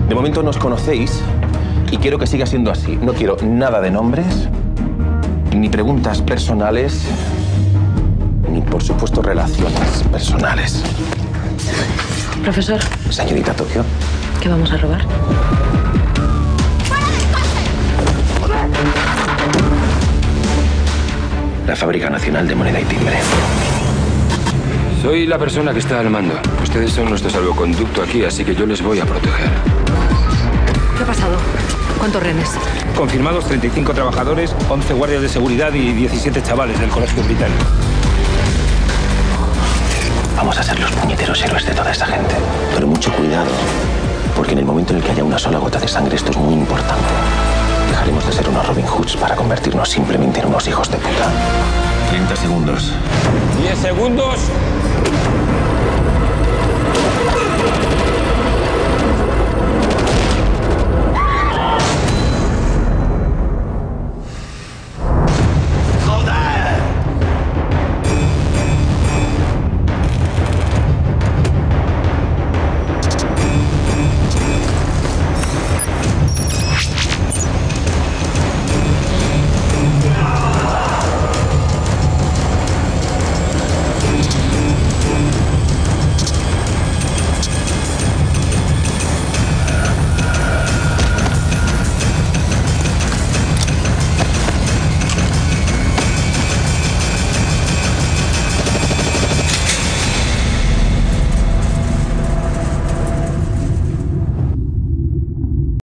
De momento nos conocéis y quiero que siga siendo así. No quiero nada de nombres, ni preguntas personales, ni, por supuesto, relaciones personales. Profesor. Señorita Tokio. ¿Qué vamos a robar? La Fábrica Nacional de Moneda y Timbre. Soy la persona que está al mando. Ustedes son nuestro salvoconducto aquí, así que yo les voy a proteger. ¿Qué ha pasado? ¿Cuántos rehenes? Confirmados 35 trabajadores, 11 guardias de seguridad y 17 chavales del colegio británico. Vamos a ser los puñeteros héroes de toda esta gente. Pero mucho cuidado, porque en el momento en el que haya una sola gota de sangre, esto es muy importante. Dejaremos de ser unos Robin Hoods para convertirnos simplemente en unos hijos de puta. 30 segundos. 10 segundos.